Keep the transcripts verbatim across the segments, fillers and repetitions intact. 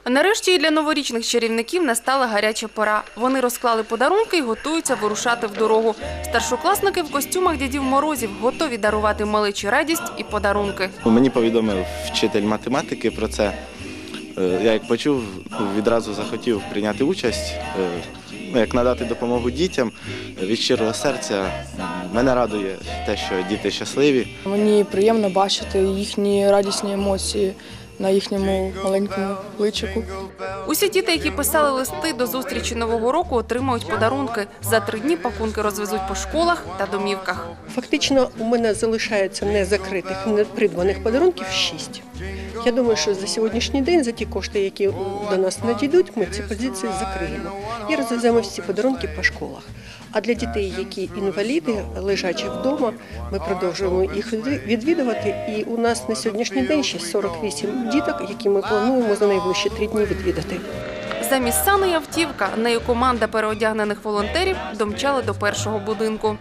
Нарешті і для новорічних чарівників настала гаряча пора. Вони розклали подарунки і готуються вирушати в дорогу. Старшокласники в костюмах Дідів Морозів готові дарувати малечі радість і подарунки. Мені повідомив вчитель математики про це. Я як почув, відразу захотів прийняти участь, як надати допомогу дітям від щирого серця. Мене радує те, що діти щасливі. Мені приємно бачити їхні радісні емоції на їхньому маленькому личику. Усі діти, які писали листи до зустрічі Нового року, отримають подарунки. За три дні пакунки розвезуть по школах та домівках. Фактично у мене залишається незакритих, непридбаних подарунків шість. Я думаю, що за сьогоднішній день, за ті кошти, які до нас надійдуть, ми ці позиції закриємо і розвеземо всі подарунки по школах. А для дітей, які інваліди, лежачі вдома, ми продовжуємо їх відвідувати. І у нас на сьогоднішній день ще сорок вісім діток, які ми плануємо за найближчі три дні відвідати. Замість сани автівка, нею команда переодягнених волонтерів домчала до першого будинку.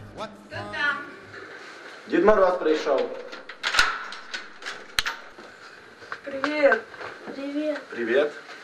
Дід Мороз прийшов. Привіт. Привіт. Привіт.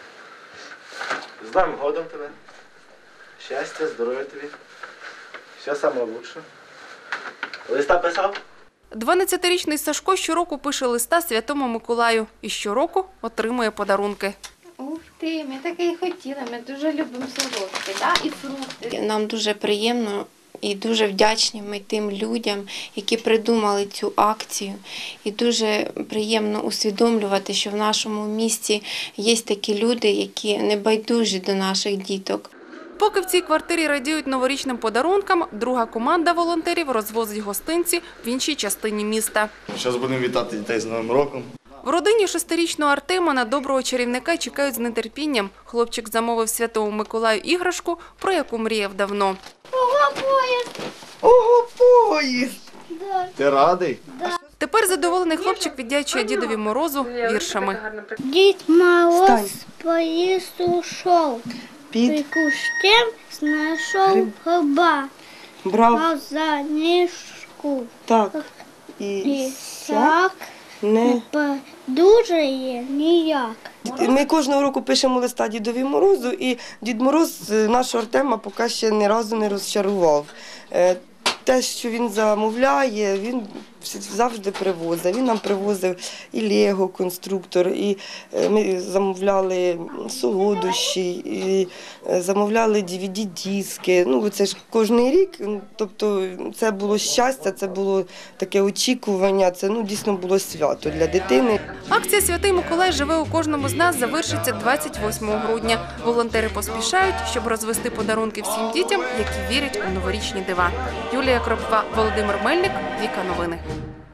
З Новим годом тебе. Щастя, здоров'я тобі. Все саме лучше. Листа писав? дванадцятирічний Сашко щороку пише листа Святому Миколаю і щороку отримує подарунки. Ух ти, ми таке і хотіли, ми дуже любимо солодке, да? І фрукти. Нам дуже приємно і дуже вдячні ми тим людям, які придумали цю акцію. І дуже приємно усвідомлювати, що в нашому місті є такі люди, які не байдужі до наших діток. Поки в цій квартирі радіють новорічним подарункам, друга команда волонтерів розвозить гостинці в іншій частині міста. Зараз будемо вітати дітей з Новим роком. В родині шестирічного Артема на доброго чарівника чекають з нетерпінням. Хлопчик замовив Святому Миколаю іграшку, про яку мріяв давно. Ого, поїзд! Ого, поїзд! Да. Ти радий? Тепер задоволений хлопчик віддячує Дідові Морозу віршами. Дід Мороз поїзд ушов, Під під кущем знайшов гриба, брав брав за ніжку так і і сяк. сяк Не. не подужає ніяк. Ми кожного року пишемо листа Дідові Морозу, і Дід Мороз нашого Артема поки ще ні разу не розчарував. Е, Те, що він замовляє, він завжди привозить. Він нам привозив і Лего, конструктор, і ми замовляли солодощі, і замовляли ді ві ді-диски. Ну, це ж кожен рік, тобто це було щастя, це було таке очікування, це ну, дійсно було свято для дитини. Акція «Святий Миколай живе у кожному з нас» завершиться двадцять восьмого грудня. Волонтери поспішають, щоб розвести подарунки всім дітям, які вірять у новорічні дива. Юлія Кропва, Володимир Мельник, Віка Новини.